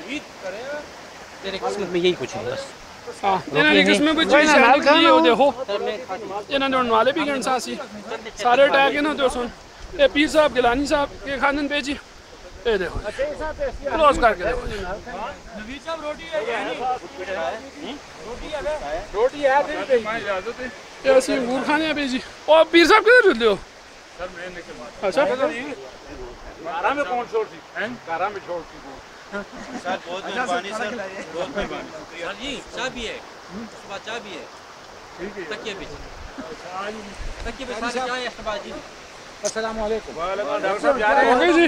तेरे किस्मत में यही कुछ है बस। हाँ किस्मत में जी शादी की हो देखो इन्होंने जोड़ने वाले भी गण सासी सारे टैग है ना तो सुन ये पीर साहब गिलानी साहब के खानन पे जी ये देखो क्लोज करके देखो नबी साहब रोटी है ये ऐसी अंगूर खाने पे जी और पीर साहब किधर चलते हो अच्छा कारा में कौन छोड़ दी कारा में छोड़ दी सर बहुत मेहरबानी सर बहुत मेहरबानी सर जी चाय भी है सुबह चाय भी है तकिए भी सारी चाय है सुबह जी अस्सलाम वालेकुम डॉक्टर साहब जा रहे हैं जी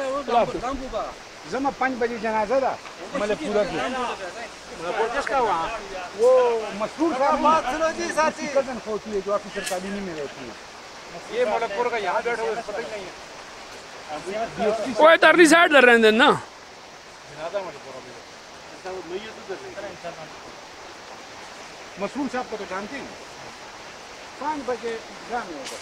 जमा 5 बजे जनाजा था मलेपुरा की किसका हुआ वो मशहूर बात सुनो जी साथी कजन होती है जो ऑफिसर कालीनी में रहती है ये मलेपुर का यहाँ बैठे हुए पता ही नहीं है कोई तरली साइड कर रहे हैं ना मशहूर साहब को तो जानते हैं 5 बजे जाने होगा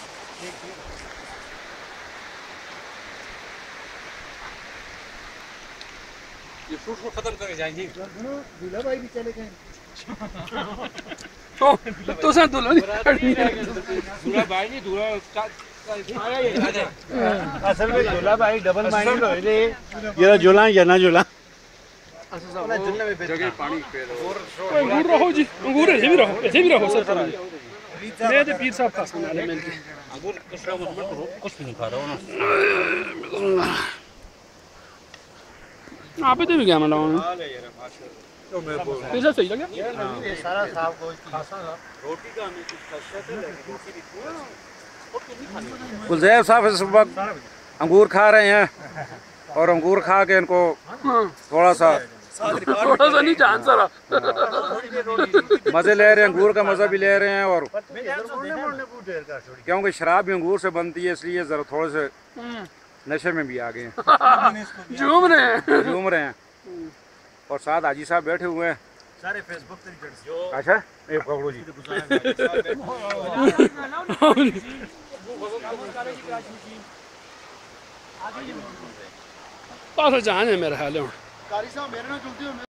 ये फ्रूट को खत्म करके जाएंगे दूल्हा भाई भी चले गए तो सर दुल्हन दूल्हा भाई नहीं दूल्हा असल में झोला भाई डबल माइंडेड हो रे ये झोला या ना झोला जगह पानी अंगूर रहो जी अंगूर ऐसे भी रहो सर मैं तो पीर साहब खास वाले मिलके अंगूर कुछ नहीं खा रहा हूँ ना आप इधर भी क्या मतलब पीर साहब सही लगे सारा साहब को रोटी का हमें कुछ खर्चा है गुलजैब साहब इस वक्त अंगूर खा रहे हैं और अंगूर खा के इनको थोड़ा सा नहीं जान सर मज़े ले रहे हैं, अंगूर का मज़ा भी ले रहे हैं और क्योंकि शराब भी अंगूर से बनती है इसलिए ज़रा थोड़े से नशे में भी आ गए हैं झूम रहे हैं और साथ हाजी साहब बैठे हुए हैं सारे फेसबुक पे अच्छा एक पकड़ो जी पास जान है मेरा हाल है कारी साहब मेरे नाल चलते हो